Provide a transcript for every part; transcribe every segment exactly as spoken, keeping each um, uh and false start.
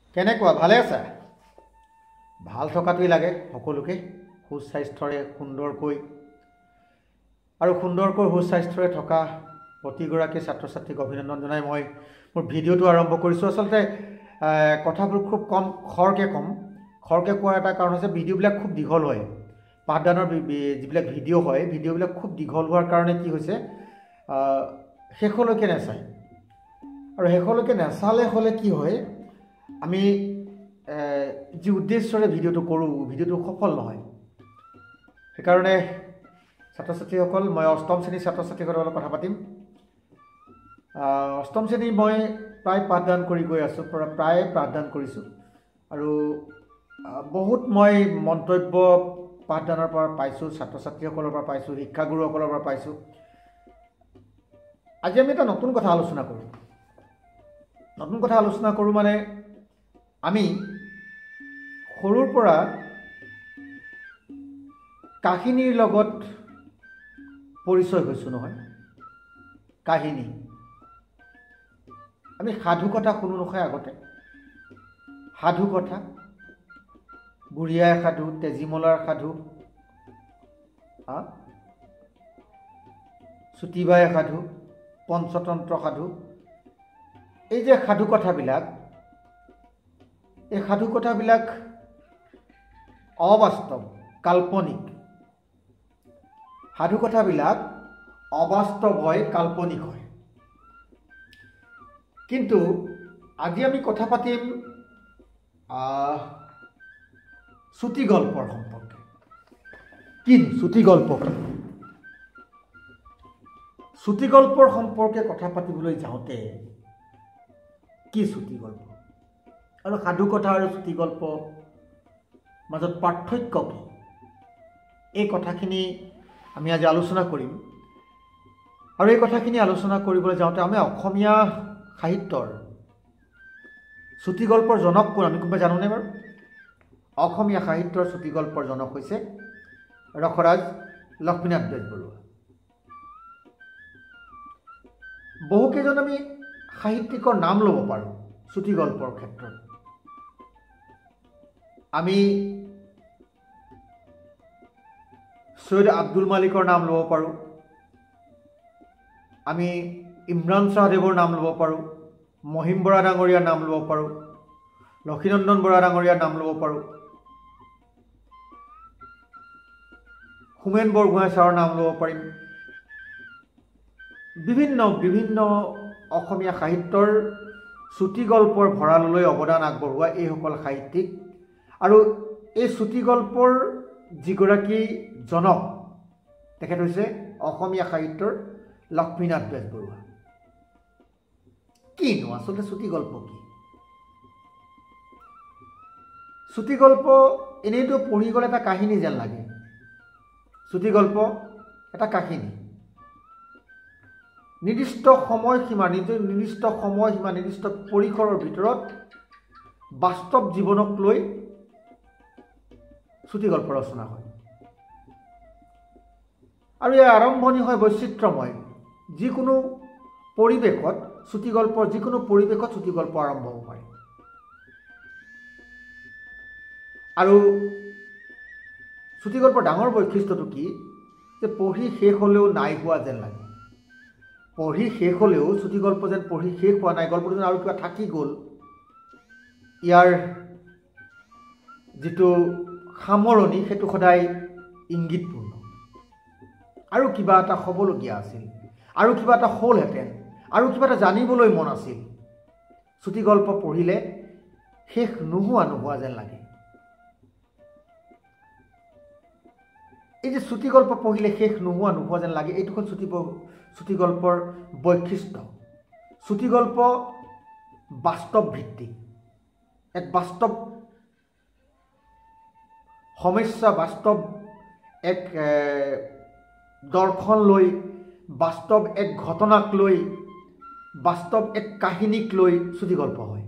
কেনেকুৱা ভালে আছা? ভাল থকাটোই লাগে সকলোকে সুস্বাস্থ্যৰে সুন্দৰকৈ আৰু সুন্দৰকৈ সুস্বাস্থ্যৰে থকা প্ৰতিগৰাকী ছাত্ৰ ছাত্ৰীক অভিনন্দন জনাই মই মোৰ ভিডিঅ'টো আৰম্ভ কৰিছোঁ। আচলতে কথাবোৰ খুব কম খৰকৈ কম খৰকৈ কোৱাৰ এটা কাৰণ হৈছে ভিডিঅ'বিলাক খুব দীঘল হয়। পাঠদানৰ যিবিলাক ভিডিঅ' হয় ভিডিঅ'বিলাক খুব দীঘল হোৱাৰ কাৰণে কি হৈছে শেষলৈকে নাচায়, আৰু শেষলৈকে নাচালে হ'লে কি হয় আমি যি উদ্দেশ্যৰে ভিডিঅ'টো কৰোঁ ভিডিঅ'টো সফল নহয়। সেইকাৰণে ছাত্ৰ ছাত্ৰীসকল মই অষ্টম শ্ৰেণীৰ ছাত্ৰ ছাত্ৰীসকলৰ লগত কথা পাতিম। অষ্টম শ্ৰেণী মই প্ৰায় পাঠদান কৰি গৈ আছোঁ, প্ৰায় পাঠদান কৰিছোঁ আৰু বহুত মই মন্তব্য পাঠদানৰ পৰা পাইছোঁ, ছাত্ৰ ছাত্ৰীসকলৰ পৰা পাইছোঁ, শিক্ষাগুৰুসকলৰ পৰা পাইছোঁ। আজি আমি এটা নতুন কথা আলোচনা কৰোঁ। নতুন কথা আলোচনা কৰোঁ মানে আমি সৰুৰ পৰা কাহিনীৰ লগত পৰিচয় হৈছোঁ নহয়। কাহিনী আমি সাধু কথা শুনো নহয়। আগতে সাধু কথা, বুঢ়ী আইৰ সাধু, তেজীমলাৰ সাধু, চুটিবাইৰ সাধু, পঞ্চতন্ত্ৰ সাধু, এই যে সাধু কথাবিলাক এই সাধু কথাবিলাক অবাস্তৱ, কাল্পনিক। সাধু কথাবিলাক অবাস্তৱ হয়, কাল্পনিক হয়। কিন্তু আজি আমি কথা পাতিম চুটি গল্পৰ সম্পৰ্কে। কি চুটি গল্প? চুটি গল্পৰ সম্পৰ্কে কথা পাতিবলৈ যাওঁতে কি চুটি গল্প আৰু সাধু কথা আৰু চুটি গল্প মাজত পাৰ্থক্য কি, এই কথাখিনি আমি আজি আলোচনা কৰিম। আৰু এই কথাখিনি আলোচনা কৰিবলৈ যাওঁতে আমি অসমীয়া সাহিত্যৰ চুটি গল্পৰ জনক কোন আমি কোনোবাই জানোনে বাৰু? অসমীয়া সাহিত্যৰ চুটি গল্পৰ জনক হৈছে ৰসৰাজ লক্ষ্মীনাথ বেজবৰুৱা। বহুকেইজন আমি সাহিত্যিকৰ নাম ল'ব পাৰোঁ চুটি গল্পৰ ক্ষেত্ৰত। আমি সৈয়দ আব্দুল মালিকৰ নাম ল'ব পাৰোঁ, আমি ইমৰান চাহাদেৱৰ নাম ল'ব পাৰোঁ, মহিম বৰা ডাঙৰীয়াৰ নাম ল'ব পাৰোঁ, লক্ষীনন্দন বৰা ডাঙৰীয়াৰ নাম ল'ব পাৰোঁ, হোমেন বৰগোহাঁই ছাৰৰ নাম ল'ব পাৰিম। বিভিন্ন বিভিন্ন অসমীয়া সাহিত্যৰ চুটি গল্পৰ ভঁৰাললৈ অৱদান আগবঢ়োৱা এইসকল সাহিত্যিক আৰু এই চুটি গল্পৰ যিগৰাকী জনক তেখেত হৈছে অসমীয়া সাহিত্যৰ লক্ষ্মীনাথ বেজবৰুৱা। কিনো আচলতে চুটি গল্প কি? চুটি গল্প এনেইতো পঢ়ি গ'লে এটা কাহিনী যেন লাগে। চুটি গল্প এটা কাহিনী, নিৰ্দিষ্ট সময়সীমা নিৰ্দিষ্ট সময়সীমা নিৰ্দিষ্ট পৰিসৰৰ ভিতৰত বাস্তৱ জীৱনক লৈ চুটি গল্প ৰচনা হয়। আৰু ইয়াৰ আৰম্ভণি হয় বৈচিত্ৰ্যময়। যিকোনো পৰিৱেশত চুটি গল্পৰ যিকোনো পৰিৱেশত চুটি গল্প আৰম্ভ হ'ব পাৰে। আৰু চুটি গল্পৰ ডাঙৰ বৈশিষ্ট্যটো কি যে পঢ়ি শেষ হ'লেও নাই হোৱা যেন লাগে। পঢ়ি শেষ হ'লেও চুটি গল্প যেন পঢ়ি শেষ হোৱা নাই, গল্পটো যেন আৰু কিবা থাকি গ'ল। ইয়াৰ যিটো সামৰণি সেইটো সদায় ইংগিতপূৰ্ণ। আৰু কিবা এটা হ'বলগীয়া আছিল, আৰু কিবা এটা হ'লহেঁতেন, আৰু কিবা এটা জানিবলৈ মন আছিল। চুটি গল্প পঢ়িলে শেষ নোহোৱা নোহোৱা যেন লাগে। এই যে চুটি গল্প পঢ়িলে শেষ নোহোৱা নোহোৱা যেন লাগে, এইটো হ'ল চুটি চুটি গল্পৰ বৈশিষ্ট্য। চুটি গল্প বাস্তৱ ভিত্তিক, এক বাস্তৱ সমস্যা, বাস্তৱ এক দৰ্শন লৈ, বাস্তৱ এক ঘটনাক লৈ, বাস্তৱ এক কাহিনীক লৈ চুটি গল্প হয়।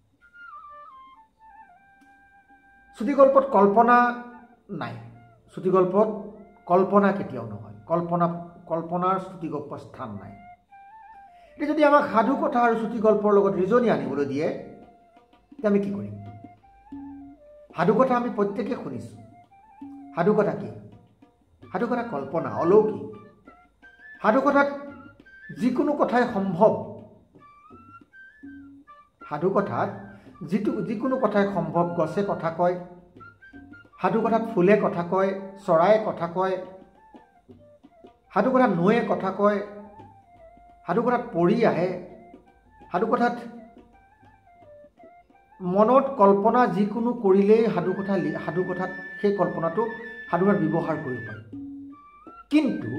চুটি গল্পত কল্পনা নাই। চুটি গল্পত কল্পনা কেতিয়াও নহয়। কল্পনা কল্পনাৰ চুটি গল্পৰ স্থান নাই। এতিয়া যদি আমাক সাধু কথা আৰু চুটি গল্পৰ লগত ৰিজনি আনিবলৈ দিয়ে আমি কি কৰিম? সাধুকথা আমি প্ৰত্যেকে শুনিছোঁ। সাধুকথা কি? সাধুকথা কল্পনা, অলৌকিক। সাধুকথাত যিকোনো কথাই সম্ভৱ। সাধুকথাত যিটো যিকোনো কথাই সম্ভৱ। গছে কথা কয়, সাধুকথাত ফুলে কথা কয়, চৰায়ে কথা কয়, সাধুকথাত নৈয়ে কথা কয়, সাধুকথাত পৰি আহে, সাধুকথাত মনত কল্পনা যিকোনো কৰিলেই সাধুকথা সাধুকথাত সেই কল্পনাটো সাধুকথাত ব্যৱহাৰ কৰিব পাৰি। কিন্তু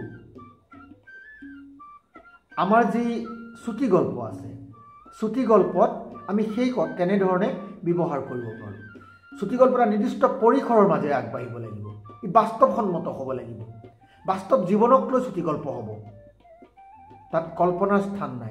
আমাৰ যি চুটি গল্প আছে, চুটি গল্পত আমি সেই তেনেধৰণে ব্যৱহাৰ কৰিব পাৰোঁ। চুটি গল্প এটা নিৰ্দিষ্ট পৰিসৰৰ মাজেৰে আগবাঢ়িব লাগিব। ই বাস্তৱসন্মত হ'ব লাগিব। বাস্তৱ জীৱনক লৈ চুটি গল্প হ'ব। তাত কল্পনাৰ স্থান নাই।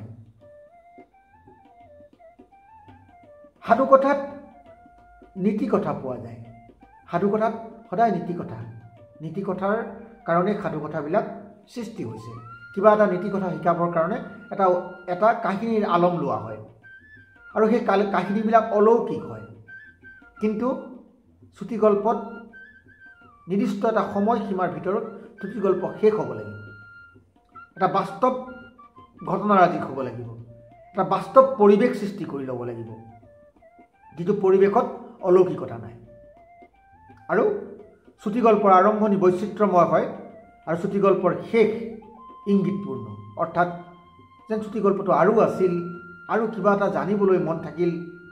সাধুকথাত নীতি কথা পোৱা যায়। সাধুকথাত সদায় নীতি কথা। নীতি কথাৰ কাৰণে সাধুকথাবিলাক সৃষ্টি হৈছে। কিবা এটা নীতি কথা শিকাবৰ কাৰণে এটা এটা কাহিনীৰ আলম লোৱা হয় আৰু সেই কাহিনীবিলাক অলৌকিক হয়। কিন্তু চুটি গল্পত নিৰ্দিষ্ট এটা সময়সীমাৰ ভিতৰত চুটি গল্প শেষ হ'ব লাগিব। এটা বাস্তৱ ঘটনাৰাজি হ'ব লাগিব। এটা বাস্তৱ পৰিৱেশ সৃষ্টি কৰি ল'ব লাগিব, যিটো পৰিৱেশত অলৌকিকতা নাই। আৰু চুটি গল্পৰ আৰম্ভণি বৈচিত্ৰ্যময় হয় আৰু চুটি গল্পৰ শেষ ইংগিতপূৰ্ণ। অৰ্থাৎ যেন চুটি গল্পটো আৰু আছিল, আৰু কিবা এটা জানিবলৈ মন থাকিল।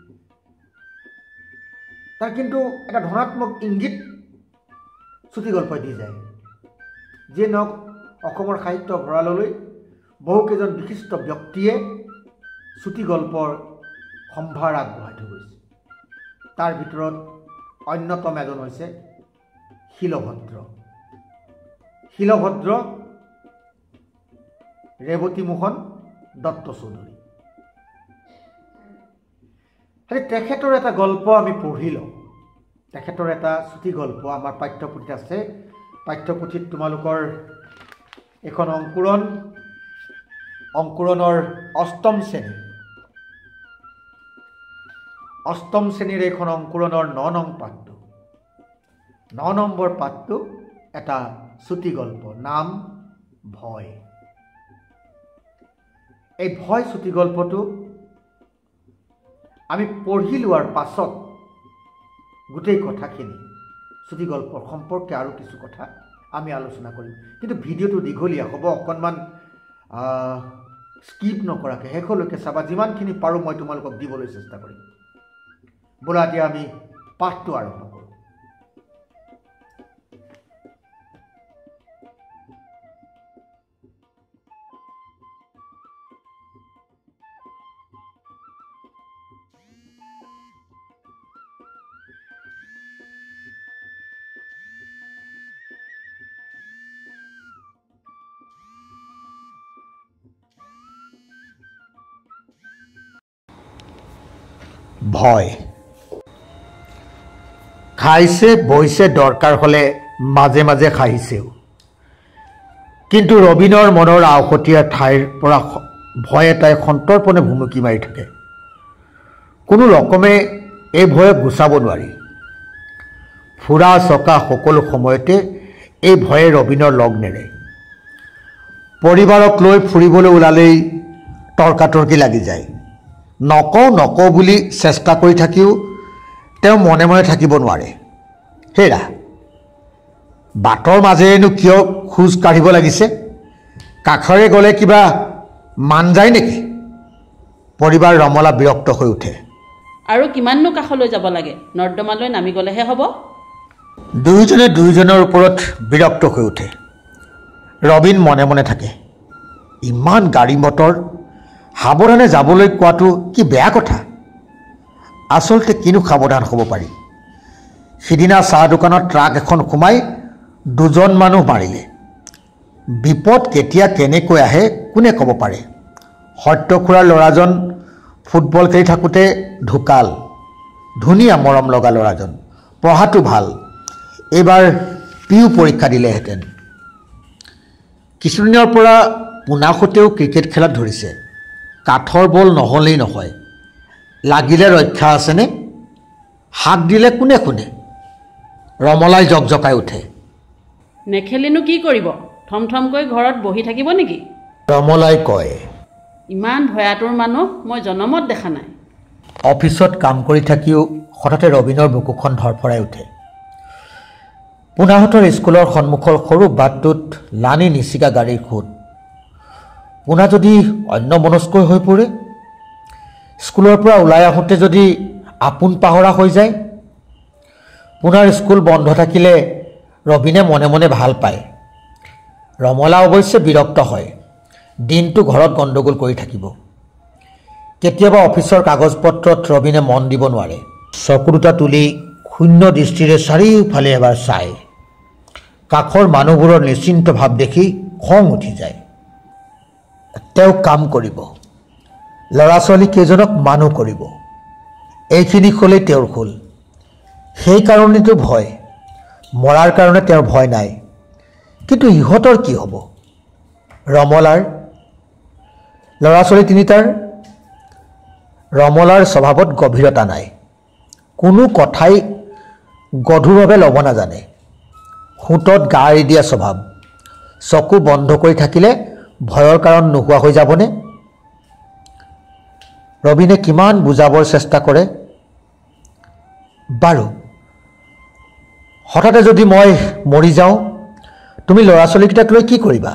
তাৰ কিন্তু এটা ধনাত্মক ইংগিত চুটি গল্পই দি যায়। যিয়ে নহওক, অসমৰ সাহিত্য ভঁৰাললৈ বহুকেইজন বিশিষ্ট ব্যক্তিয়ে চুটি গল্পৰ সম্ভাৰ আগবঢ়াই থৈ গৈছে। তাৰ ভিতৰত অন্যতম এজন হৈছে শিলভদ্ৰ। শিলভদ্ৰ ৰেৱতীমোহন দত্ত চৌধুৰী। তেখেতৰ এটা গল্প আমি পঢ়ি লওঁ। তেখেতৰ এটা চুটি গল্প আমাৰ পাঠ্যপুথিত আছে। পাঠ্যপুথিত তোমালোকৰ এখন অংকুৰণ অংকুৰণৰ অষ্টম শ্ৰেণী অষ্টম শ্ৰেণীৰ এইখন অংকুৰণৰ ন নং পাঠটো ন নম্বৰ পাঠটো এটা চুটি গল্প, নাম ভয়। এই ভয় চুটি গল্পটো আমি পঢ়ি লোৱাৰ পাছত গোটেই কথাখিনি চুটি গল্পৰ সম্পৰ্কে আৰু কিছু কথা আমি আলোচনা কৰিম। কিন্তু ভিডিঅ'টো দীঘলীয়া হ'ব, অকণমান স্কিপ নকৰাকৈ শেষলৈকে চাবা। যিমানখিনি পাৰোঁ মই তোমালোকক দিবলৈ চেষ্টা কৰিম। ব'লা এতিয়া আমি পাঠটো আৰম্ভ কৰোঁ। ভয়। খাইছে বৈছে দৰকাৰ হ'লে মাজে মাজে খাইছেও। কিন্তু ৰবীনৰ মনৰ আওহতীয়া ঠাইৰ পৰা ভয় এটাই সন্তৰ্পণে ভুমুকি মাৰি থাকে। কোনো ৰকমে এই ভয়ক গুচাব নোৱাৰি। ফুৰা চকা সকলো সময়তে এই ভয়ে ৰবীনৰ লগ নেৰে। পৰিবাৰক লৈ ফুৰিবলৈ ওলালেই তৰ্কাতৰ্কি লাগি যায়। নকওঁ নকওঁ বুলি চেষ্টা কৰি থাকিও তেওঁ মনে মনে থাকিব নোৱাৰে। হেৰা, বাটৰ মাজেৰেনো কিয় খোজ কাঢ়িব লাগিছে? কাষৰে গ'লে কিবা মান যায় নেকি? পৰিবাৰ ৰমলা বিৰক্ত হৈ উঠে। আৰু কিমাননো কাষলৈ যাব লাগে? নৰ্দমালৈ নামি গ'লেহে হ'ব। দুয়োজনে দুয়োজনৰ ওপৰত বিৰক্ত হৈ উঠে। ৰবীন মনে মনে থাকে। ইমান গাড়ী মটৰ, সাৱধানে যাবলৈ কোৱাটো কি বেয়া কথা? আচলতে কিনো সাৱধান হ'ব পাৰি? সিদিনা চাহ দোকানত ট্ৰাক এখন সোমাই দুজন মানুহ মাৰিলে। বিপদ কেতিয়া কেনেকৈ আহে কোনে ক'ব পাৰে? সত্য খুৰাৰ ল'ৰাজন ফুটবল খেলি থাকোঁতে ঢুকাল। ধুনীয়া মৰম লগা ল'ৰাজন, পঢ়াটো ভাল। এইবাৰ পিউ পৰীক্ষা দিলেহেঁতেন। কিছুদিনৰ পৰা পোনাসতেও ক্ৰিকেট খেলাত ধৰিছে। কাঠৰ বল নহ'লেই নহয়। লাগিলে ৰক্ষা আছেনে? হাত দিলে কোনে কোনে ৰমলাই জকজকাই উঠে। নেখেলিনো কি কৰিব? থমথমকৈ ঘৰত বহি থাকিব নেকি? ৰমলাই কয়, ইমান ভয়াতুৰ মানুহ মই জনমত দেখা নাই। অফিচত কাম কৰি থাকিও হঠাতে ৰবীনৰ বুকুখন ধৰফৰাই উঠে। পোনাহঁতৰ স্কুলৰ সন্মুখৰ সৰু বাটটোত লানি নিচিকা গাড়ীৰ খুঁট। পোনা যদি অন্যমনস্কৈ হৈ পৰে, স্কুলৰ পৰা ওলাই আহোঁতে যদি আপোন পাহৰা হৈ যায়। পোনাৰ স্কুল বন্ধ থাকিলে ৰবীনে মনে মনে ভাল পায়। ৰমলা অৱশ্যে বিৰক্ত হয়, দিনটো ঘৰত গণ্ডগোল কৰি থাকিব। কেতিয়াবা অফিচৰ কাগজ পত্ৰত ৰবীনে মন দিব নোৱাৰে। চকু দুটা তুলি শূন্য দৃষ্টিৰে চাৰিওফালে এবাৰ চায়। কাষৰ মানুহবোৰৰ নিশ্চিন্ত ভাৱ দেখি খং উঠি যায়। তেওঁ কাম কৰিব, ল'ৰা ছোৱালী কেইজনক মানুহ কৰিব, এইখিনি হ'লেই তেওঁৰ খোল। সেইকাৰণেতো ভয়, মৰাৰ কাৰণে তেওঁৰ ভয় নাই। কিন্তু ইহঁতৰ কি হ'ব? ৰমলাৰ ল'ৰা ছোৱালী তিনিটাৰ ৰমলাৰ স্বভাৱত গভীৰতা নাই। কোনো কথাই গধুৰভাৱে ল'ব নাজানে। সোঁতত গা এৰি দিয়া স্বভাৱ। চকু বন্ধ কৰি থাকিলে ভয়ৰ কাৰণ নোহোৱা হৈ যাবনে? ৰবীনে কিমান বুজাবৰ চেষ্টা কৰে। বাৰু, হঠাতে যদি মই মৰি যাওঁ, তুমি ল'ৰা ছোৱালীকেইটাক লৈ কি কৰিবা?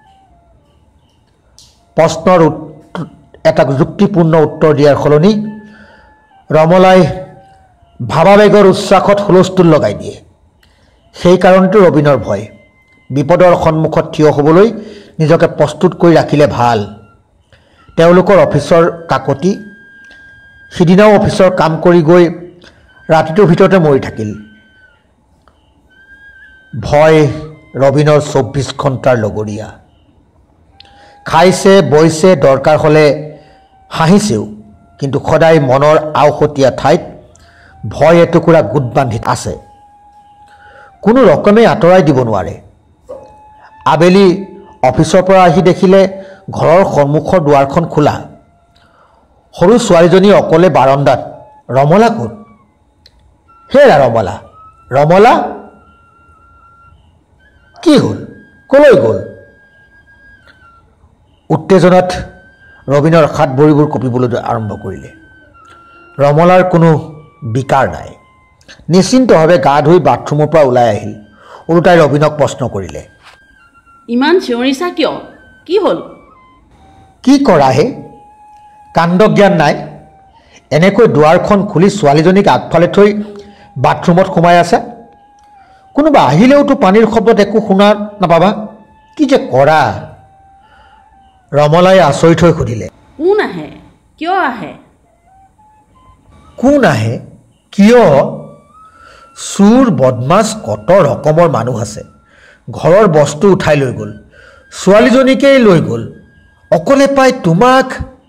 প্ৰশ্নৰ এটা যুক্তিপূৰ্ণ উত্তৰ দিয়াৰ সলনি ৰমলাই ভাৱাবেগৰ উচ্ছ্বাসত হুলস্থুল লগাই দিয়ে। সেইকাৰণেতো ৰবীনৰ ভয়। বিপদৰ সন্মুখত থিয় হ'বলৈ নিজকে প্ৰস্তুত কৰি ৰাখিলে ভাল। তেওঁলোকৰ অফিচৰ কাকতি। সিদিনাও অফিচৰ কাম কৰি গৈ ৰাতিটোৰ ভিতৰতে মৰি থাকিল। ভয় ৰবীনৰ চৌব্বিছ ঘণ্টাৰ লগৰীয়া। খাইছে, বৈছে, দৰকাৰ হ'লে হাঁহিছেও, কিন্তু সদায় মনৰ আওহতীয়া ঠাইত ভয় এটুকুৰা গোট বান্ধি আছে। কোনো ৰকমে আঁতৰাই দিব নোৱাৰে। আবেলি অফিচৰ পৰা আহি দেখিলে ঘৰৰ সন্মুখৰ দুৱাৰখন খোলা। সৰু ছোৱালীজনী অকলে বাৰান্দাত। ৰমলা ক'ত? হেৰা ৰমলা, ৰমলা কি হ'ল? ক'লৈ গ'ল? উত্তেজনাত ৰবীনৰ হাত ভৰিবোৰ কঁপিবলৈ আৰম্ভ কৰিলে। ৰমলাৰ কোনো বিকাৰ নাই। নিশ্চিন্তভাৱে গা ধুই বাথৰুমৰ পৰা ওলাই আহিল। ওলোটাই ৰবীনক প্ৰশ্ন কৰিলে, ইমান চিঞৰিছা কিয়? কি হ'ল? কি কৰাহে? কাণ্ডজ্ঞান নাই? এনেকৈ দুৱাৰখন খুলি ছোৱালীজনীক আগফালে থৈ বাথৰুমত সোমাই আছে। কোনোবা আহিলেওতো পানীৰ শব্দত একো শুনা নাপাবা। কি যে কৰা? ৰমলাই আচৰিত হৈ সুধিলে, কোন আহে? কিয় আহে? কোন আহে? কিয়? চোৰ বদমাছ কত ৰকমৰ মানুহ আছে। ঘৰৰ বস্তু উঠাই লৈ গ'ল, ছোৱালীজনীকেই লৈ গ'ল, অকলে পাই তোমাক।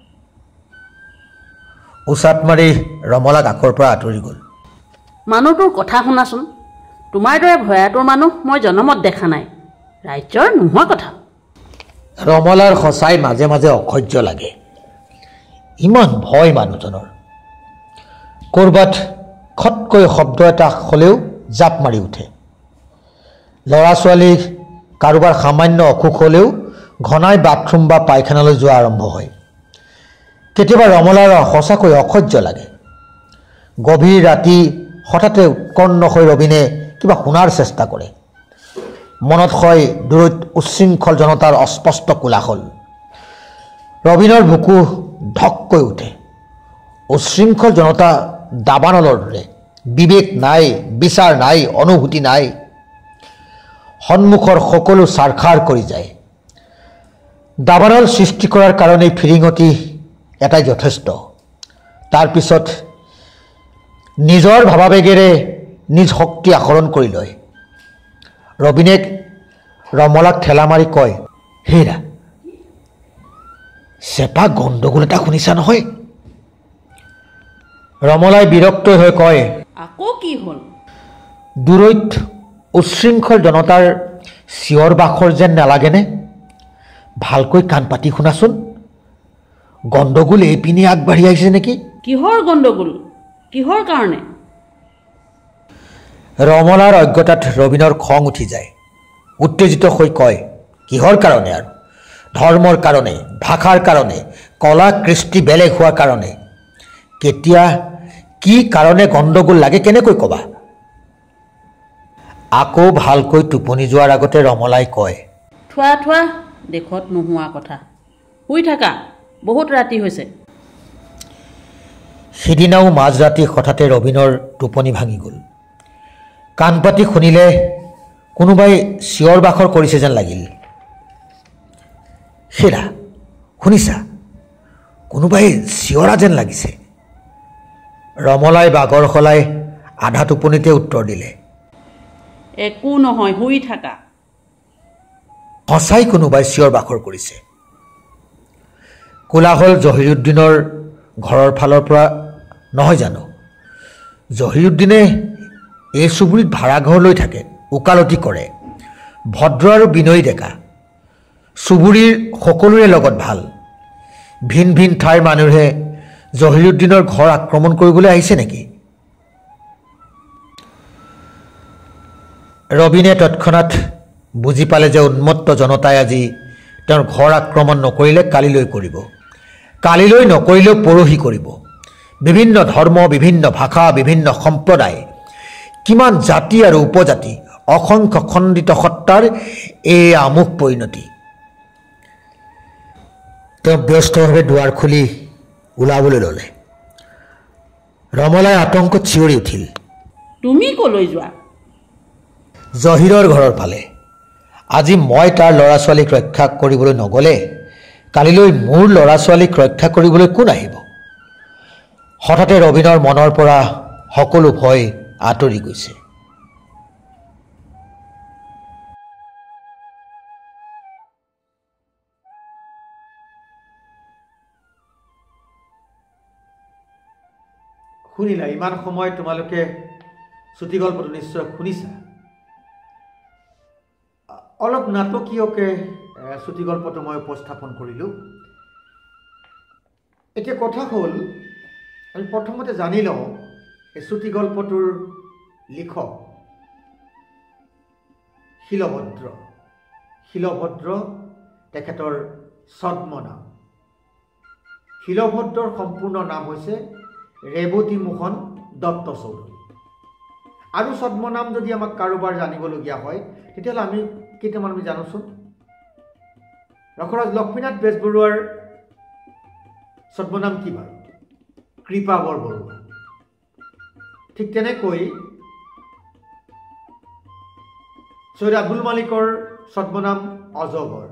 উচাত মাৰি ৰমলা কাষৰ পৰা আঁতৰি গ'ল। মানুহটোৰ কথা শুনাচোন। তোমাৰ দৰে ভয়াতুৰ মানুহ মই জনমত দেখা নাই। ৰাজ্যৰ নোহোৱা কথা। ৰমলাৰ সঁচাই মাজে মাজে অসহ্য লাগে। ইমান ভয় মানুহজনৰ। ক'ৰবাত খটকৈ শব্দ এটা হ'লেও জাপ মাৰি উঠে। ল'ৰা ছোৱালী কাৰোবাৰ সামান্য অসুখ হ'লেও ঘনাই বাথৰুম বা পায়খানালৈ যোৱা আৰম্ভ হয়। কেতিয়াবা ৰমলাৰ সঁচাকৈ অসহ্য লাগে। গভীৰ ৰাতি হঠাতে উৎকণ্ঠ হৈ ৰবীনে কিবা শুনাৰ চেষ্টা কৰে। মনত হয় দূৰৈত উচ্ছৃংখল জনতাৰ অস্পষ্ট কোলাহল। ৰবীনৰ বুকু ঢককৈ উঠে। উচ্ছৃংখল জনতা দাবানলৰ দৰে। বিবেক নাই, বিচাৰ নাই, অনুভূতি নাই। সন্মুখৰ সকলো ছাৰখাৰ কৰি যায়। দাবানল সৃষ্টি কৰাৰ কাৰণেই ফিৰিঙতি এটাই যথেষ্ট। তাৰপিছত নিজৰ ভাৱাবেগেৰে নিজ শক্তি আহৰণ কৰি লয়। ৰবীনে ৰমলাক ঠেলা মাৰি কয়, হেৰা, চেপা গণ্ডগোল এটা শুনিছা নহয়? ৰমলাই বিৰক্ত হৈ কয়, আকৌ কি হ'ল? দূৰৈত উচ্ছৃংখল জনতাৰ চিঞৰ বাখৰ যেন নালাগেনে? ভালকৈ কাণ পাতি শুনাচোন। গণ্ডগোল এইপিনে আগবাঢ়ি আহিছে নেকি? কিহৰ গণ্ডগোল? কিহৰ কাৰণে? ৰমলাৰ অজ্ঞতাত ৰবীনৰ খং উঠি যায়। উত্তেজিত হৈ কয়, কিহৰ কাৰণে আৰু? ধৰ্মৰ কাৰণে, ভাষাৰ কাৰণে, কলা কৃষ্টি বেলেগ হোৱাৰ কাৰণে। কেতিয়া কি কাৰণে গণ্ডগোল লাগে কেনেকৈ ক'বা? আকৌ ভালকৈ টোপনি যোৱাৰ আগতে ৰমলাই কয়, থোৱা থোৱা দেশত নোহোৱা কথা, শুই থাকা, বহুত ৰাতি হৈছে। সিদিনাও মাজৰাতি হঠাতে ৰবীনৰ টোপনি ভাঙি গ'ল। কাণ পাতি শুনিলে কোনোবাই চিঞৰ বাখৰ কৰিছে যেন লাগিল। হেৰা, শুনিছা? কোনোবাই চিঞৰা যেন লাগিছে। ৰমলাই বাগৰ সলাই আধা টোপনিতে উত্তৰ দিলে, একো নহয়, শুই থাকা। সঁচাই কোনোবাই চিঞৰ বাখৰ কৰিছে। কোলাহল জহিৰুদ্দিনৰ ঘৰৰ ফালৰ পৰা নহয় জানো? জহিৰুদ্দিনে এই চুবুৰীত ভাড়াঘৰ লৈ থাকে, ওকালতি কৰে, ভদ্ৰ আৰু বিনয়ী ডেকা। চুবুৰীৰ সকলোৰে লগত ভাল। ভিন ভিন ঠাইৰ মানুহে জহিৰুদ্দিনৰ ঘৰ আক্ৰমণ কৰিবলৈ আহিছে নেকি? ৰবীনে তৎক্ষণাৎ বুজি পালে যে উন্মত্ত জনতাই আজি তেওঁৰ ঘৰ আক্ৰমণ নকৰিলে কালিলৈ কৰিব, কালিলৈ নকৰিলেও পৰহি কৰিব। বিভিন্ন ধৰ্ম, বিভিন্ন ভাষা, বিভিন্ন সম্প্ৰদায়, কিমান জাতি আৰু উপজাতি, অসংখ্য খণ্ডিত সত্তাৰ এই আমোক পৰিণতি। তেওঁ ব্যস্তভাৱে দুৱাৰ খুলি ওলাবলৈ ল'লে। ৰমলাই আতংকত চিঞৰি উঠিল, তুমি কলৈ যোৱা? জহিৰৰ ঘৰৰ ফালে। আজি মই তাৰ ল'ৰা ছোৱালীক ৰক্ষা কৰিবলৈ নগ'লে কালিলৈ মোৰ ল'ৰা ছোৱালীক ৰক্ষা কৰিবলৈ কোন আহিব? হঠাতে ৰবীনৰ মনৰ পৰা সকলো ভয় আঁতৰি গৈছে। শুনিলা? ইমান সময় তোমালোকে চুটিগল্পটো নিশ্চয় শুনিছা। অলপ নাটকীয়কৈ চুটিগল্পটো মই উপস্থাপন কৰিলোঁ। এতিয়া কথা হ'ল, আমি প্ৰথমতে জানি লওঁ এই চুটিগল্পটোৰ লিখক শিলভদ্ৰ। শিলভদ্ৰ তেখেতৰ ছদ্মনাম। শিলভদ্ৰৰ সম্পূৰ্ণ নাম হৈছে ৰেৱতী মোহন দত্ত চৌধুৰী। আৰু ছদ্মনাম যদি আমাক কাৰোবাৰ জানিবলগীয়া হয় তেতিয়াহ'লে আমি কেইটামান আমি জানোচোন। ৰসৰাজ লক্ষ্মীনাথ বেজবৰুৱাৰ ছদ্মনাম কি বাৰু? কৃপা বৰবৰুৱা। ঠিক তেনেকৈ চৈয়দ আব্দুল মালিকৰ ছদ্মনাম অজগৰ।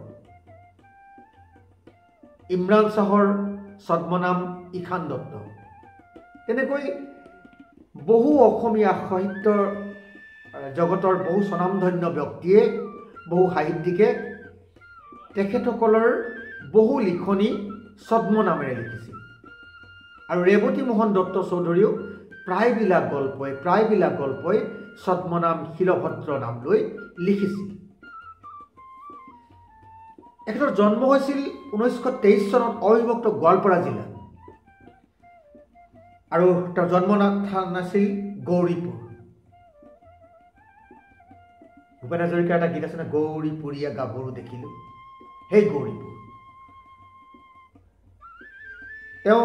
ইমৰান শ্বাহৰ ছদ্মনাম ঈশান দত্ত। তেনেকৈ বহু অসমীয়া সাহিত্য জগতৰ বহু স্বনামধন্য ব্যক্তিয়ে, বহু সাহিত্যিকে তেখেতসকলৰ বহু লিখনি ছদ্মনামেৰে লিখিছিল। আৰু ৰেৱতী মোহন দত্ত চৌধুৰীয়েও প্ৰায়বিলাক গল্পই প্ৰায়বিলাক গল্পই ছদ্মনাম শিলভদ্ৰ নাম লৈ লিখিছিল। তেখেতৰ জন্ম হৈছিল ঊনৈছশ তেইছ চনত অবিভক্ত গোৱালপাৰা জিলাত। আৰু তেওঁৰ জন্ম স্থান আছিল গৌৰীপুৰ। ভূপেন হাজৰিকাৰ এটা গীত আছে ন, গৌৰীপুৰীয়া গাভৰু দেখিলোঁ, সেই গৌৰীপুৰ। তেওঁ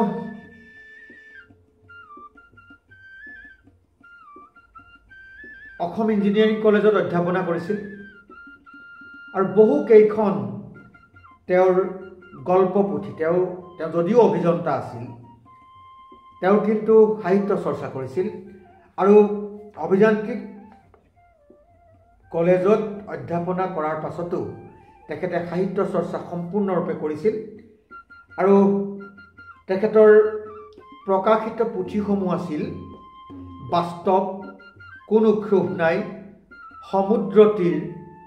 অসম ইঞ্জিনিয়াৰিং কলেজত অধ্যাপনা কৰিছিল আৰু বহু কেইখন তেওঁৰ গল্প পুথি, তেওঁ তেওঁ যদিও অভিযন্তা আছিল, তেওঁ কিন্তু সাহিত্য চৰ্চা কৰিছিল। আৰু অভিযান্ত্ৰিক কলেজত অধ্যাপনা কৰাৰ পাছতো তেখেতে সাহিত্য চৰ্চা সম্পূৰ্ণৰূপে কৰিছিল। আৰু তেখেতৰ প্ৰকাশিত পুথিসমূহ আছিল বাস্তৱ, কোনো ক্ষোভ নাই, সমুদ্ৰ তীৰ,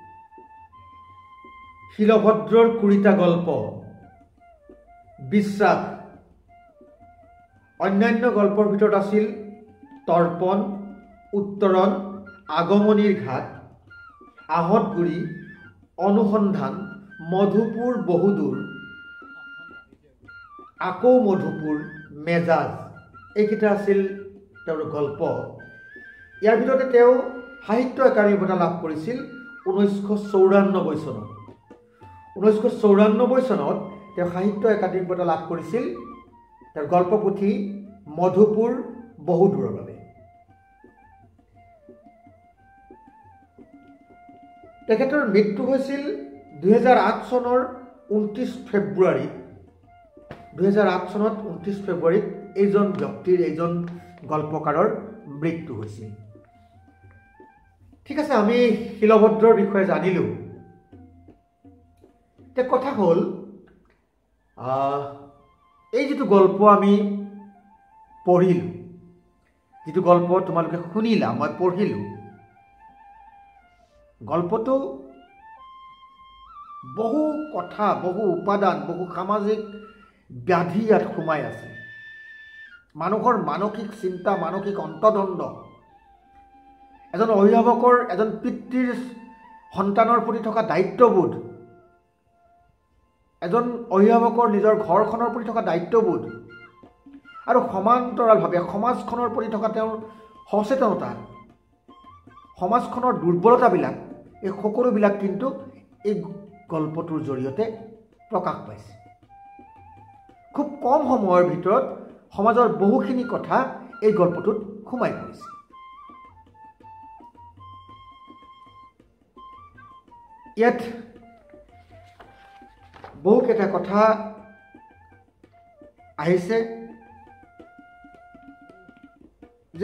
শিলভদ্ৰৰ কুৰিটা গল্প, বিশ্বাস। অন্যান্য গল্পৰ ভিতৰত আছিল তৰ্পণ, উত্তৰণ, আগমনিৰ ঘাট, আহঁতগুৰি, অনুসন্ধান, মধুপুৰ বহুদূৰ, আকৌ মধুপুৰ, মেজাজ। এইকেইটা আছিল তেওঁৰ গল্প। ইয়াৰ ভিতৰতে তেওঁ সাহিত্য একাডেমী বঁটা লাভ কৰিছিল ঊনৈছশ চৌৰান্নব্বৈ চনত। ঊনৈছশ চৌৰান্নব্বৈ চনত তেওঁ সাহিত্য একাডেমী বঁটা লাভ কৰিছিল তেওঁৰ গল্পপুথি মধুপুৰ বহুদূৰৰ বাবে। তেখেতৰ মৃত্যু হৈছিল দুহেজাৰ আঠ চনৰ ঊনত্ৰিছ ফেব্ৰুৱাৰীত। দুহেজাৰ আঠ চনত ঊনত্ৰিছ ফেব্ৰুৱাৰীত এইজন ব্যক্তিৰ এইজন গল্পকাৰৰ মৃত্যু হৈছিল। ঠিক আছে, আমি শিলভদ্ৰৰ বিষয়ে জানিলোঁ। এতিয়া কথা হ'ল, এই যিটো গল্প আমি পঢ়িলোঁ, যিটো গল্প তোমালোকে শুনিলা, মই পঢ়িলোঁ, গল্পটো বহু কথা, বহু উপাদান, বহু সামাজিক ব্যাধি ইয়াত সোমাই আছে। মানুহৰ মানসিক চিন্তা, মানসিক অন্তদণ্ড, এজন অভিভাৱকৰ, এজন পিতৃৰ সন্তানৰ প্ৰতি থকা দায়িত্ববোধ, এজন অভিভাৱকৰ নিজৰ ঘৰখনৰ প্ৰতি থকা দায়িত্ববোধ আৰু সমান্তৰালভাৱে সমাজখনৰ প্ৰতি থকা তেওঁৰ সচেতনতা, সমাজখনৰ দুৰ্বলতাবিলাক, এই সকলোবিলাক কিন্তু এই গল্পটোৰ জৰিয়তে প্ৰকাশ পাইছে। খুব কম সময়ৰ ভিতৰত সমাজৰ বহুখিনি কথা এই গল্পটোত সোমাই পৰিছে। ইয়াত বহুকেইটা কথা আহিছে যে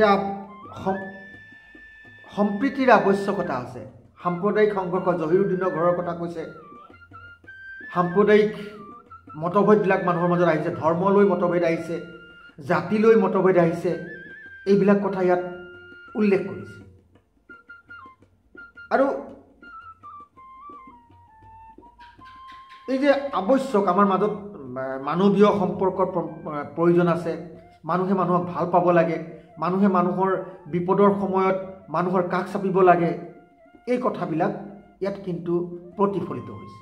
সম্প্ৰীতিৰ আৱশ্যকতা আছে। সাম্প্ৰদায়িক সংঘৰ্ষ, জহিৰুদ্দিনৰ ঘৰৰ কথা কৈছে। সাম্প্ৰদায়িক মতভেদবিলাক মানুহৰ মাজত আহিছে, ধৰ্মলৈ মতভেদ আহিছে, জাতিলৈ মতভেদ আহিছে, এইবিলাক কথা ইয়াত উল্লেখ কৰিছে। আৰু এই যে আৱশ্যক, আমাৰ মাজত মানৱীয় সম্পৰ্কৰ প্ৰয়োজন আছে, মানুহে মানুহক ভাল পাব লাগে, মানুহে মানুহৰ বিপদৰ সময়ত মানুহৰ কাষ চাপিব লাগে, এই কথাবিলাক ইয়াত কিন্তু প্ৰতিফলিত হৈছে।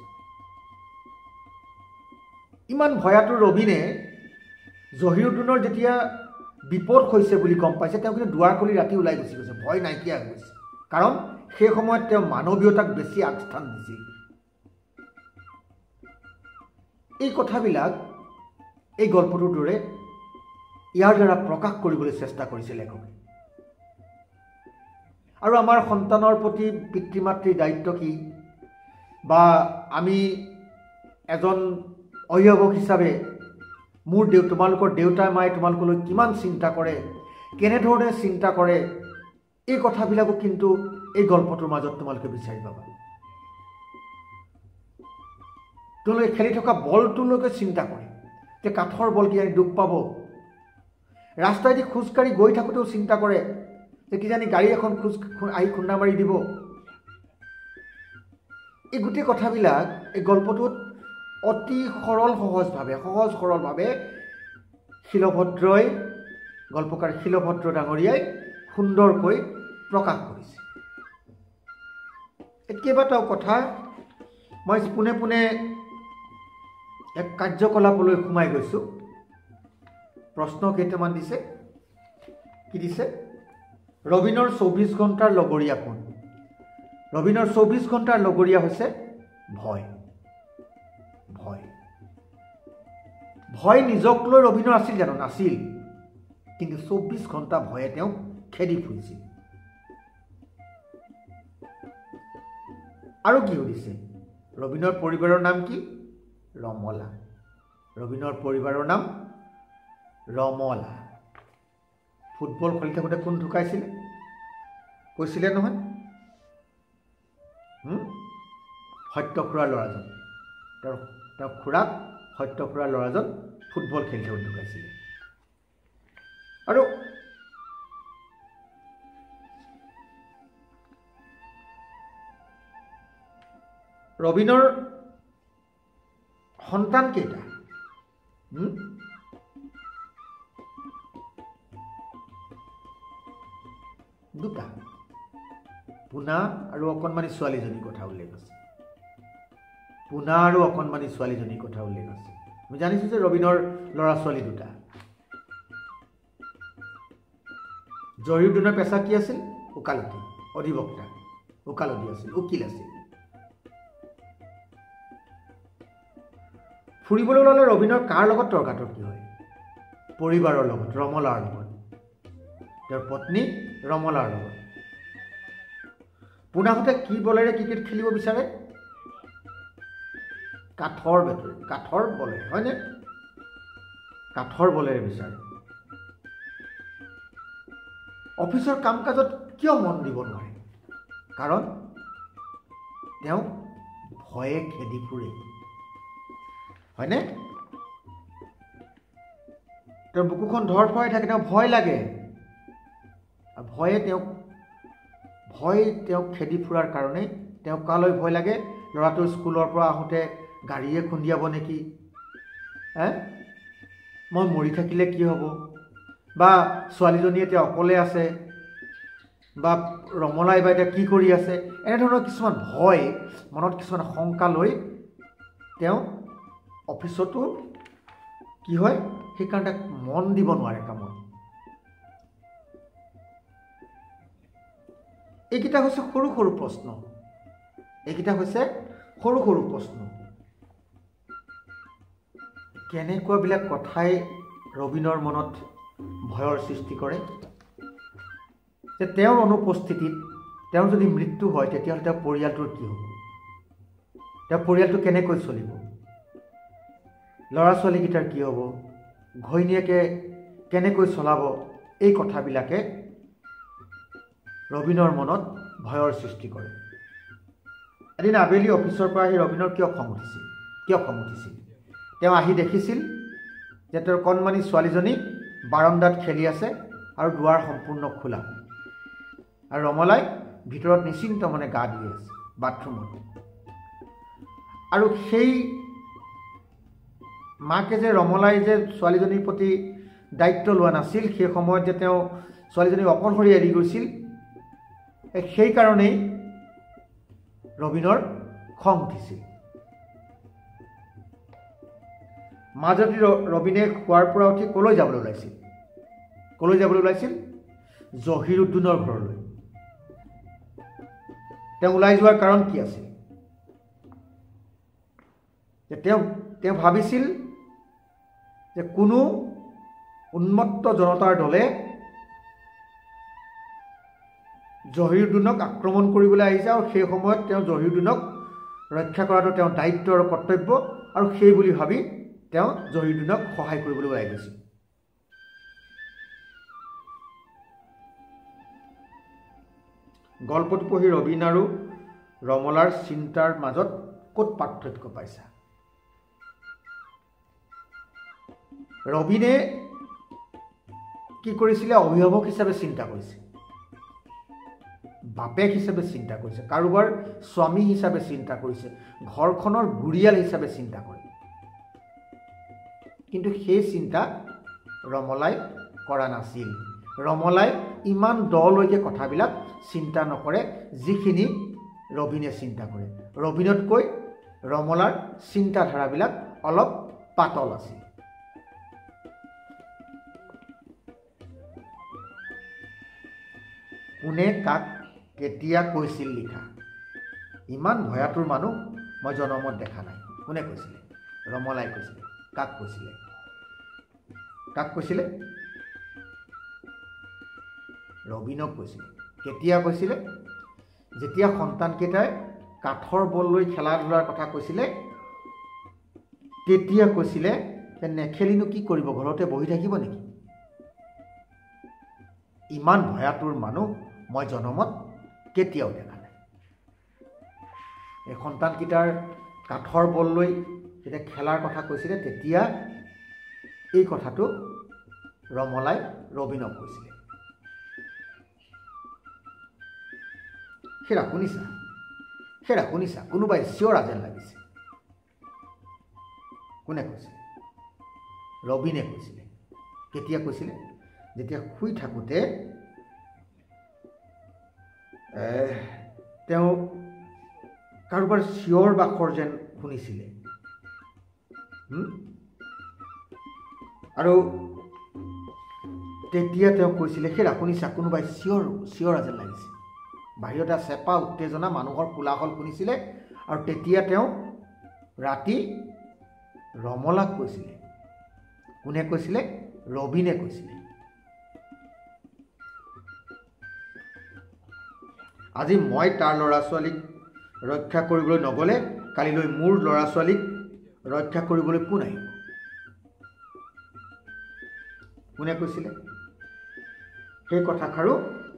ইমান ভয়াতুৰ ৰবীনে জহিৰুদ্দিনৰ যেতিয়া বিপদ হৈছে বুলি গম পাইছে, তেওঁ কিন্তু দুৱাৰ খুলি ৰাতি ওলাই গুচি গৈছে, ভয় নাইকিয়া হৈ গৈছে। কাৰণ সেই সময়ত তেওঁ মানৱীয়তাক বেছি আগস্থান দিছিল। এই কথাবিলাক এই গল্পটোৰ দৰে ইয়াৰ দ্বাৰা প্ৰকাশ কৰিবলৈ চেষ্টা কৰিছে লেখকে। আৰু আমাৰ সন্তানৰ প্ৰতি পিতৃ মাতৃৰ দায়িত্ব কি, বা আমি এজন অভিভাৱক হিচাপে মোৰ দেউ তোমালোকৰ দেউতা মায়ে তোমালোকলৈ কিমান চিন্তা কৰে, কেনেধৰণে চিন্তা কৰে, এই কথাবিলাকো কিন্তু এই গল্পটোৰ মাজত তোমালোকে বিচাৰি পাবা। তেওঁলোকে খেলি থকা বলটোলৈকে চিন্তা কৰে যে কাঠৰ বল কিজানি দুখ পাব। ৰাস্তাইদি খোজকাঢ়ি গৈ থাকোঁতেও চিন্তা কৰে যে কিজানি গাড়ী এখন খোজ আহি খুন্দা মাৰি দিব। এই গোটেই কথাবিলাক এই গল্পটোত অতি সৰল সহজভাৱে সহজ সৰলভাৱে শিলভদ্ৰই, গল্পকাৰ শিলভদ্ৰ ডাঙৰীয়াই সুন্দৰকৈ প্ৰকাশ কৰিছে। কেইবাটাও কথা মই পোনে পোনে এক কাৰ্যকলাপলৈ সোমাই গৈছোঁ। প্ৰশ্ন কেইটামান দিছে। কি দিছে? ৰবীনৰ চৌবিছ ঘণ্টাৰ লগৰীয়া কোন? ৰবীনৰ চৌবিছ ঘণ্টাৰ লগৰীয়া হৈছে ভয়। ভয় ভয় নিজক লৈ ৰবীনৰ আছিল জানো? নাছিল। কিন্তু চৌবিছ ঘণ্টা ভয়ে তেওঁক খেদি ফুৰিছিল। আৰু কি সুধিছে? ৰবীনৰ পৰিবাৰৰ নাম কি? ৰমলা। ৰবীনৰ পৰিবাৰৰ নাম ৰমলা। ফুটবল খেলি থাকোঁতে কোন ঢুকাইছিলে? কৈছিলে নহয়, সত্য খুৰাৰ ল'ৰাজন। তেওঁৰ তেওঁ খুৰাক সত্য খুৰাৰ ল'ৰাজন ফুটবল খেলি থাকোঁতে ঢুকাইছিলে। আৰু ৰবীনৰ সন্তান কেইটা? দুটা। পোনা আৰু অকণমানি ছোৱালীজনীৰ কথা উল্লেখ আছে। পোনা আৰু অকণমানি ছোৱালীজনীৰ কথা উল্লেখ আছে। আমি জানিছোঁ যে ৰবীনৰ ল'ৰা ছোৱালী দুটা। জহিৰুদ্দিনৰ পেচা কি আছিল? ওকালতি অধিবক্তা ওকালতি আছিল উকিল আছিল ফুৰিবলৈ ওলালে ৰবীনৰ কাৰ লগত তৰ্কাতৰ্কি হয় পৰিবাৰৰ লগত ৰমলাৰ লগত তেওঁৰ পত্নী ৰমলাৰ লগত পুনাহতে কি বলেৰে ক্ৰিকেট খেলিব বিচাৰে কাঠৰ বেটৰে কাঠৰ বলেৰে হয়নে কাঠৰ বলেৰে বিচাৰে অফিচৰ কাম কাজত কিয় মন দিব নোৱাৰে কাৰণ তেওঁ ভয়ে খেদি ফুৰে হয়নে তেওঁৰ বুকুখন ধৰফৰাই থাকে তেওঁ ভয় লাগে আৰু ভয়ে তেওঁক ভয় তেওঁক খেদি ফুৰাৰ কাৰণে তেওঁ কালৈ ভয় লাগে ল'ৰাটো স্কুলৰ পৰা আহোঁতে গাড়ীয়ে খুন্দিয়াব নেকি হে মই মৰি থাকিলে কি হ'ব বা ছোৱালীজনী এতিয়া অকলে আছে বা ৰমলাই বা এতিয়া কি কৰি আছে এনেধৰণৰ কিছুমান ভয় মনত কিছুমান শংকা লৈ তেওঁ অফিচতো কি হয় সেইকাৰণে মন দিব নোৱাৰে কামত এইকেইটা হৈছে সৰু সৰু প্ৰশ্ন এইকেইটা হৈছে সৰু সৰু প্ৰশ্ন কেনেকুৱাবিলাক কথাই ৰবীনৰ মনত ভয়ৰ সৃষ্টি কৰে যে তেওঁৰ অনুপস্থিতিত তেওঁৰ যদি মৃত্যু হয় তেতিয়াহ'লে তেওঁৰ পৰিয়ালটোৰ কি হ'ব তেওঁৰ পৰিয়ালটো কেনেকৈ চলিব ল'ৰা ছোৱালীকেইটাৰ কি হ'ব ঘৈণীয়েকে কেনেকৈ চলাব এই কথাবিলাকে ৰবীনৰ মনত ভয়ৰ সৃষ্টি কৰে এদিন আবেলি অফিচৰ পৰা আহি ৰবীনৰ কিয় খং উঠিছিল কিয় খং উঠিছিল তেওঁ আহি দেখিছিল যে তেওঁৰ কণমানি ছোৱালীজনী বাৰান্দাত খেলি আছে আৰু দুৱাৰ সম্পূৰ্ণ খোলা আৰু ৰমলাই ভিতৰত নিশ্চিন্ত মনে গা ধুই আছে বাথৰুমত আৰু সেই মাকে যে ৰমলাই যে ছোৱালীজনীৰ প্ৰতি দায়িত্ব লোৱা নাছিল সেই সময়ত যে তেওঁ ছোৱালীজনীক অকলশৰে এৰি গৈছিল সেইকাৰণেই ৰবীনৰ খং উঠিছিল মাজতে ৰবীনে খোৱাৰ পৰা উঠি কলৈ যাবলৈ ওলাইছিল কলৈ যাবলৈ ওলাইছিল জহিৰুদ্দিনৰ ঘৰলৈ তেওঁ ওলাই যোৱাৰ কাৰণ কি আছিল যে তেওঁ তেওঁ ভাবিছিল যে কোনো উন্মত্ত জনতাৰ দলে জহিৰুদ্দিনক আক্ৰমণ কৰিবলৈ আহিছে আৰু সেই সময়ত তেওঁ জহিৰুদ্দিনক ৰক্ষা কৰাটো তেওঁৰ দায়িত্ব আৰু কৰ্তব্য আৰু সেই বুলি ভাবি তেওঁ জহিৰুদ্দিনক সহায় কৰিবলৈ ওলাই গৈছিল গল্পটো পঢ়ি ৰবীন আৰু ৰমলাৰ চিন্তাৰ মাজত ক'ত পাৰ্থক্য পাইছা ৰবীনে কি কৰিছিলে অভিভাৱক হিচাপে চিন্তা কৰিছে বাপেক হিচাপে চিন্তা কৰিছে কাৰোবাৰ স্বামী হিচাপে চিন্তা কৰিছে ঘৰখনৰ গুৰিয়াল হিচাপে চিন্তা কৰে কিন্তু সেই চিন্তা ৰমলাই কৰা নাছিল ৰমলাই ইমান দলৈকে কথাবিলাক চিন্তা নকৰে যিখিনি ৰবীনে চিন্তা কৰে ৰবীনতকৈ ৰমলাৰ চিন্তাধাৰাবিলাক অলপ পাতল আছিল কোনে কাক কেতিয়া কৈছিল লিখা ইমান ভয়াতুৰ মানুহ মই জনমত দেখা নাই কোনে কৈছিলে ৰমলাই কৈছিলে কাক কৈছিলে কাক কৈছিলে ৰবীনক কৈছিলে কেতিয়া কৈছিলে যেতিয়া সন্তানকেইটাই কাঠৰ বল লৈ খেলা ধূলাৰ কথা কৈছিলে তেতিয়া কৈছিলে যে নেখেলিনো কি কৰিব ঘৰতে বহি থাকিব নেকি ইমান ভয়াতুৰ মানুহ মই জনমত কেতিয়াও দেখা নাই এই সন্তানকেইটাৰ কাঠৰ বল লৈ যেতিয়া খেলাৰ কথা কৈছিলে তেতিয়া এই কথাটো ৰমলাই ৰবীনক কৈছিলে সেৰা শুনিছা সেৰা শুনিছা কোনোবাই চিঞৰা যেন লাগিছে কোনে কৈছিলে ৰবীনে কৈছিলে কেতিয়া কৈছিলে যেতিয়া শুই থাকোঁতে তেওঁ কাৰোবাৰ চিঞৰ বাখৰ যেন শুনিছিলে আৰু তেতিয়া তেওঁ কৈছিলে সেই শুনিছা কোনোবাই চিঞৰ চিঞৰ যেন লাগিছে বাহিৰতে চেপা উত্তেজনা মানুহৰ কোলাহল শুনিছিলে আৰু তেতিয়া তেওঁ ৰাতি ৰমলাক কৈছিলে কোনে কৈছিলে ৰবিনে কৈছিলে আজি মই তাৰ ল'ৰা ছোৱালীক ৰক্ষা কৰিবলৈ নগলে কালিলৈ মোৰ ল'ৰা ছোৱালীক ৰক্ষা কৰিবলৈ কোন আহিব কোনে কৈছিলে সেই কথাষাৰো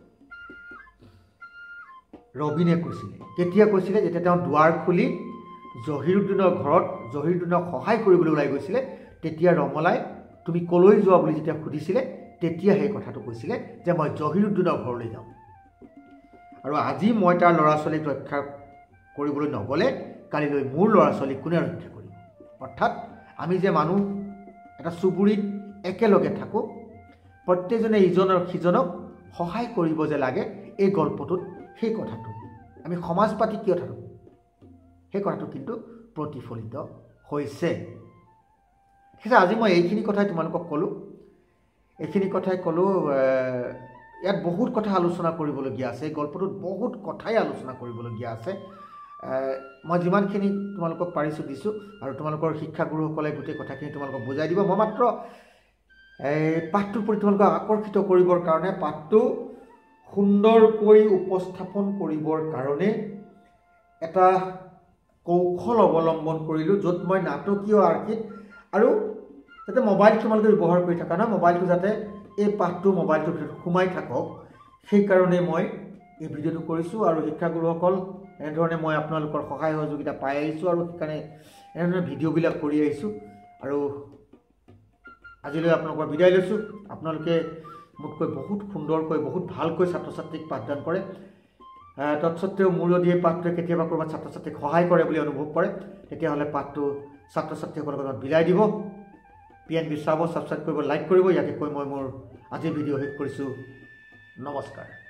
ৰবিনে কৈছিলে কেতিয়া কৈছিলে যেতিয়া তেওঁ দুৱাৰ খুলি জহিৰুদ্দিনৰ ঘৰত জহিৰুদ্দিনক সহায় কৰিবলৈ ওলাই গৈছিলে তেতিয়া ৰমলাই তুমি কলৈ যোৱা বুলি যেতিয়া সুধিছিলে তেতিয়া সেই কথাটো কৈছিলে যে মই জহিৰুদ্দিনৰ ঘৰলৈ যাওঁ আৰু আজি মই তাৰ ল'ৰা ছোৱালীক ৰক্ষা কৰিবলৈ নগলে কালিলৈ মোৰ ল'ৰা ছোৱালীক কোনে ৰক্ষা কৰিব অৰ্থাৎ আমি যে মানুহ এটা চুবুৰীত একেলগে থাকোঁ প্ৰত্যেকজনে ইজনৰ সিজনক সহায় কৰিব যে লাগে এই গল্পটোত সেই কথাটো আমি সমাজ পাতি কি কথাটো সেই কথাটো কিন্তু প্ৰতিফলিত হৈছে সেয়া আজি মই এইখিনি কথাই তোমালোকক ক'লোঁ এইখিনি কথাই ক'লোঁ ইয়াত বহুত কথা আলোচনা কৰিবলগীয়া আছে এই গল্পটোত বহুত কথাই আলোচনা কৰিবলগীয়া আছে মই যিমানখিনি তোমালোকক পাৰিছোঁ দিছোঁ আৰু তোমালোকৰ শিক্ষাগুৰুসকলে গোটেই কথাখিনি তোমালোকক বুজাই দিব মই মাত্ৰ এই পাঠটোৰ প্ৰতি তোমালোকক আকৰ্ষিত কৰিবৰ কাৰণে পাঠটো সুন্দৰকৈ উপস্থাপন কৰিবৰ কাৰণে এটা কৌশল অৱলম্বন কৰিলোঁ য'ত মই নাটকীয় আৰ্হিত আৰু যাতে মোবাইল তোমালোকে ব্যৱহাৰ কৰি থাকা না মোবাইলটো যাতে এই পাঠটো মোবাইলটোৰ ভিতৰত সোমাই থাকক সেইকাৰণে মই এই ভিডিঅ'টো কৰিছোঁ আৰু শিক্ষাগুৰুসকল এনেধৰণে মই আপোনালোকৰ সহায় সহযোগিতা পাই আহিছোঁ আৰু সেইকাৰণে এনেধৰণে ভিডিঅ'বিলাক কৰি আহিছোঁ আৰু আজিলৈ আপোনালোকৰ বিদায় লৈছোঁ আপোনালোকে মোতকৈ বহুত সুন্দৰকৈ বহুত ভালকৈ ছাত্ৰ ছাত্ৰীক পাঠদান কৰে তৎসত্ত্বেও মোৰ যদি এই পাঠটোৱে কেতিয়াবা ক'ৰবাত ছাত্ৰ ছাত্ৰীক সহায় কৰে বুলি অনুভৱ কৰে তেতিয়াহ'লে পাঠটো ছাত্ৰ ছাত্ৰীসকলৰ লগত বিলাই দিব পি এন বি চাব ছাবস্ক্ৰাইব কৰিব লাইক কৰিব ইয়াকে কৈ মই মোৰ আজিৰ ভিডিঅ' শেষ কৰিছোঁ নমস্কাৰ।